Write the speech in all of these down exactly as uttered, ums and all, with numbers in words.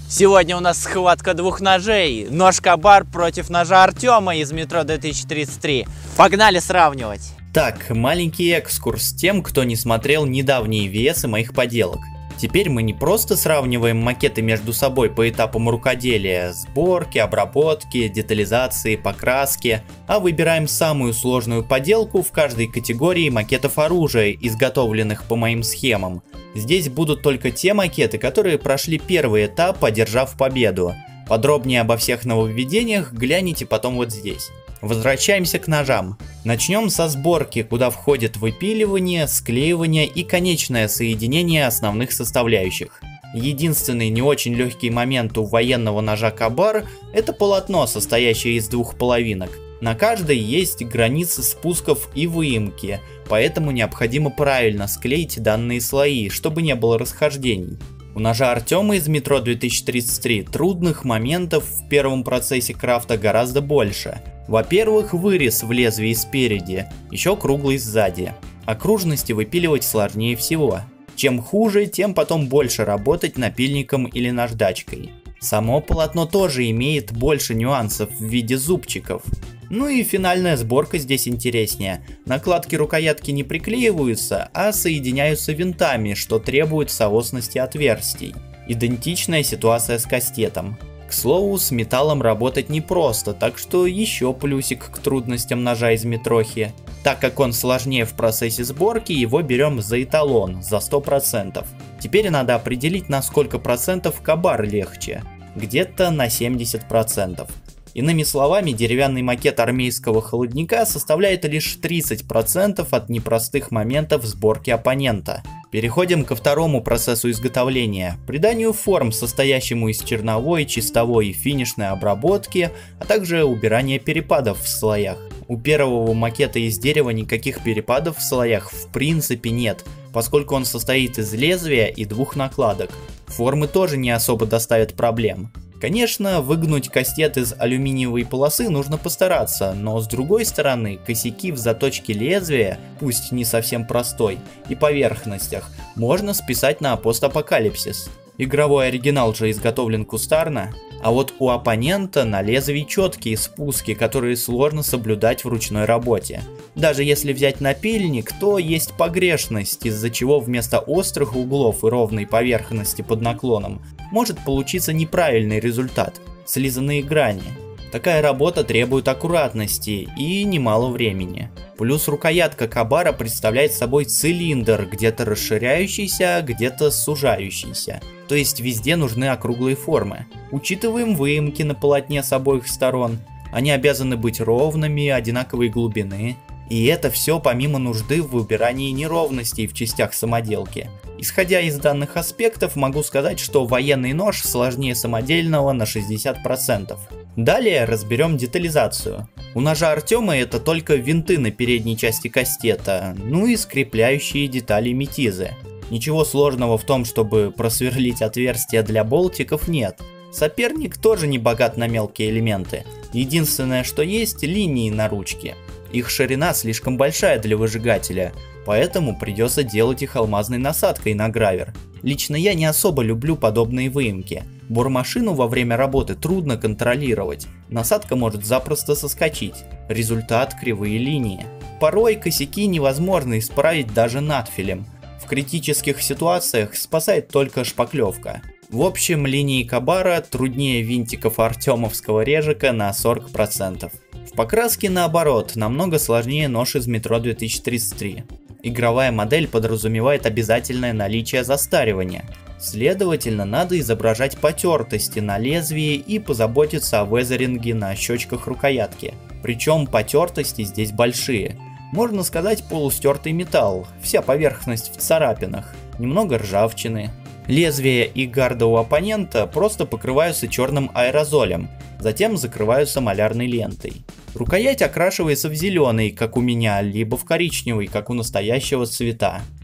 Сегодня у нас схватка двух ножей. Нож Кабар против ножа Артема из метро две тысячи тридцать три. Погнали сравнивать. Так, маленький экскурс тем, кто не смотрел недавние весы моих поделок. Теперь мы не просто сравниваем макеты между собой по этапам рукоделия, сборки, обработки, детализации, покраски, а выбираем самую сложную поделку в каждой категории макетов оружия, изготовленных по моим схемам. Здесь будут только те макеты, которые прошли первый этап, одержав победу. Подробнее обо всех нововведениях гляните потом вот здесь. Возвращаемся к ножам. Начнем со сборки, куда входит выпиливание, склеивание и конечное соединение основных составляющих. Единственный не очень легкий момент у военного ножа Кабар – это полотно, состоящее из двух половинок. На каждой есть границы спусков и выемки, поэтому необходимо правильно склеить данные слои, чтобы не было расхождений. У ножа Артема из метро две тысячи тридцать три трудных моментов в первом процессе крафта гораздо больше. Во-первых, вырез в лезвии спереди, еще круглый сзади. Окружности выпиливать сложнее всего. Чем хуже, тем потом больше работать напильником или наждачкой. Само полотно тоже имеет больше нюансов в виде зубчиков. Ну и финальная сборка здесь интереснее. Накладки рукоятки не приклеиваются, а соединяются винтами, что требует соосности отверстий. Идентичная ситуация с кастетом. К слову, с металлом работать непросто, так что еще плюсик к трудностям ножа из метрохи. Так как он сложнее в процессе сборки, его берем за эталон, за сто процентов. Теперь надо определить, на сколько процентов Кабар легче. Где-то на семьдесят процентов. Иными словами, деревянный макет армейского холодника составляет лишь тридцать процентов от непростых моментов сборки оппонента. Переходим ко второму процессу изготовления – приданию форм, состоящему из черновой, чистовой и финишной обработки, а также убирания перепадов в слоях. У первого макета из дерева никаких перепадов в слоях в принципе нет, поскольку он состоит из лезвия и двух накладок. Формы тоже не особо доставят проблем. Конечно, выгнуть кастет из алюминиевой полосы нужно постараться, но с другой стороны, косяки в заточке лезвия, пусть не совсем простой, и поверхностях, можно списать на постапокалипсис. Игровой оригинал же изготовлен кустарно, а вот у оппонента на лезвии четкие спуски, которые сложно соблюдать в ручной работе. Даже если взять напильник, то есть погрешность, из-за чего вместо острых углов и ровной поверхности под наклоном может получиться неправильный результат – слизанные грани. Такая работа требует аккуратности и немало времени. Плюс рукоятка Кабара представляет собой цилиндр, где-то расширяющийся, где-то сужающийся. То есть везде нужны округлые формы. Учитываем выемки на полотне с обоих сторон. Они обязаны быть ровными, одинаковой глубины. И это все помимо нужды в выбирании неровностей в частях самоделки. Исходя из данных аспектов, могу сказать, что военный нож сложнее самодельного на шестьдесят процентов. Далее разберем детализацию. У ножа Артема это только винты на передней части кастета, ну и скрепляющие детали метизы. Ничего сложного в том, чтобы просверлить отверстия для болтиков, нет. Соперник тоже не богат на мелкие элементы. Единственное, что есть, линии на ручке. Их ширина слишком большая для выжигателя, поэтому придется делать их алмазной насадкой на гравер. Лично я не особо люблю подобные выемки. Бормашину во время работы трудно контролировать. Насадка может запросто соскочить. Результат – кривые линии. Порой косяки невозможно исправить даже надфилем. В критических ситуациях спасает только шпаклевка. В общем, линии Кабара труднее винтиков артемовского режика на сорок процентов. В покраске наоборот, намного сложнее нож из метро две тысячи тридцать три. Игровая модель подразумевает обязательное наличие застаривания. Следовательно, надо изображать потертости на лезвии и позаботиться о везеринге на щечках рукоятки. Причем потертости здесь большие. Можно сказать, полустертый металл, вся поверхность в царапинах, немного ржавчины. Лезвие и гарда у оппонента просто покрываются черным аэрозолем, затем закрываются малярной лентой. Рукоять окрашивается в зеленый, как у меня, либо в коричневый, как у настоящего цвета.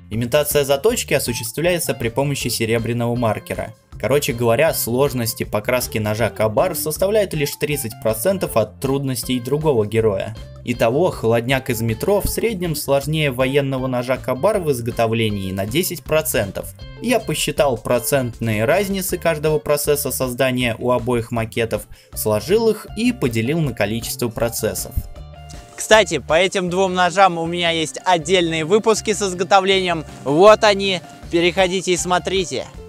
Имитация заточки осуществляется при помощи серебряного маркера. Короче говоря, сложности покраски ножа Кабар составляют лишь тридцать процентов от трудностей другого героя. Итого, холодняк из метро в среднем сложнее военного ножа Кабар в изготовлении на десять процентов. Я посчитал процентные разницы каждого процесса создания у обоих макетов, сложил их и поделил на количество процессов. Кстати, по этим двум ножам у меня есть отдельные выпуски с изготовлением. Вот они, переходите и смотрите.